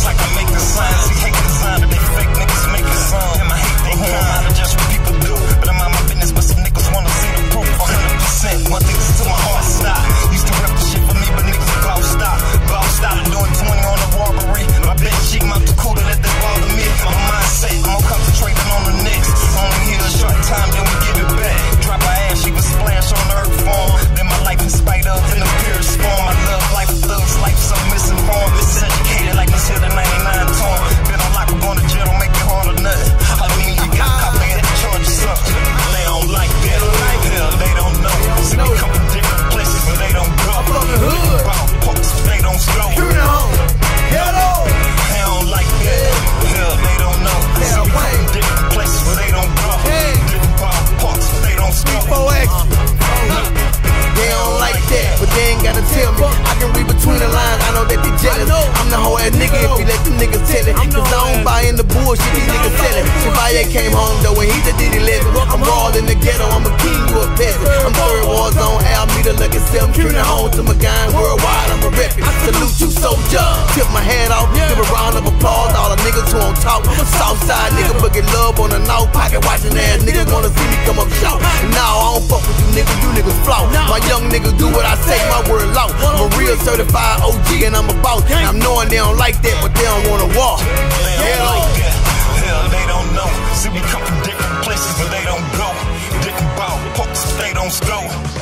It's like I make the signs, see hate design, but they fake niggas making some. And my hate they come out of just what people do, but I'm out my business, but some niggas wanna see the proof. 100%, one thing is to my heart stop. Used to rep the shit for me, but niggas bossed out. Bossed out and doing 20 on the robbery. My bitch, she mount the cooler, let that bother me. My mindset, I'm more concentrating on the next. Only here a short time, then we give it back. Drop her ass, she was splash on the earth form. Then my life in spite of, in the purest form. I love life, thugs, life so misinformed. Miseducated like Miss Hill the 99 torn. Been on lock, we're going to jail, don't make it hard or nothing. I mean, you got caught, they had to charge you something. They don't like that, hell, they don't know. See, we come from different places, but they don't go. I'm from the hood. They don't slow. Hello. They don't like that, hell, they don't know. See, we come from different places, but they don't go. Different parks, but they don't slow. 4X. They don't like that, but they ain't gotta tell me. I can read between the lines, I know that they jealous. I'm the whole ass nigga if you let them niggas tell it. Cause I don't buy in the bullshit these niggas selling. Chevalier came home though when he just did 11. I'm raw in the ghetto, I'm a king, you a peasant. I'm third war zone, Alameda looking 7. Bring it home to my gang worldwide, I'm a rep it. Salute you, soldier. Tip my hat off, give a round of applause. All the niggas who don't talk. Southside nigga, but get love on the north. Pocket watching ass niggas wanna see me come up short. And now I don't fuck with you niggas flaw. My young niggas do what I say, my word law. I'm a real certified OG and I'm a boss. And I'm knowing they don't like that, but they don't wanna walk. They don't like that, hell, they don't know. See, we come from different places, but they don't go. Different ball parks, they don't go.